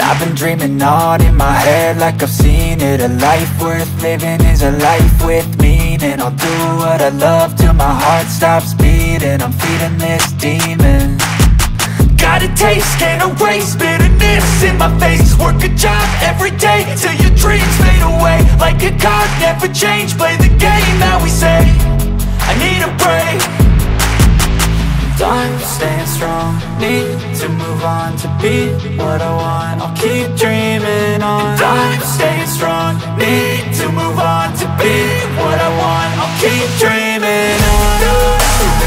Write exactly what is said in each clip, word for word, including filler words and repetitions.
I've been dreaming on in my head like I've seen it. A life worth living is a life with meaning. I'll do what I love till my heart stops beating. I'm feeding this demon. Got a taste, can't erase bitterness in my face. Work a job every day till your dreams fade away. Like a card, never change, play the game that we say. I need a break. I'm staying strong, need to move on to be what I want. I'll keep dreaming on. I'm staying strong, need to move on to be what I want. I'll keep dreaming on.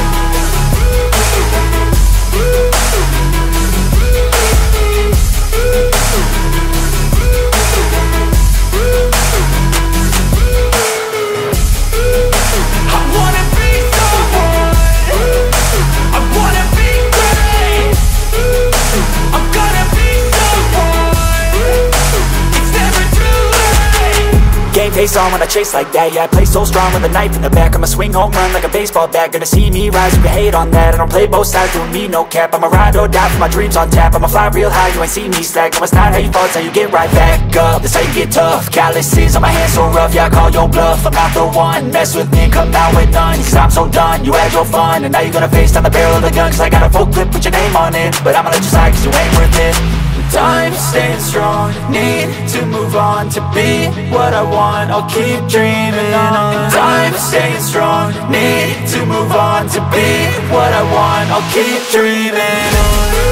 Game face on when I chase like that. Yeah, I play so strong with a knife in the back. I'ma swing home run like a baseball bat. Gonna see me rise, you can hate on that. I don't play both sides, doing me no cap. I'ma ride or die for my dreams on tap. I'ma fly real high, you ain't see me slack. No, it's not how you fall, it's how you get right back up. That's how you get tough. Calluses on my hands so rough, yeah, I call your bluff. I'm not the one, mess with me, come out with none. Cause I'm so done, you had your fun. And now you're gonna face down the barrel of the gun. Cause I got a full clip, put your name on it. But I'ma let you slide cause you ain't worth it. I'm staying strong, need to move on to be what I want. I'll keep dreaming on. I'm staying strong, need to move on to be what I want. I'll keep dreaming on.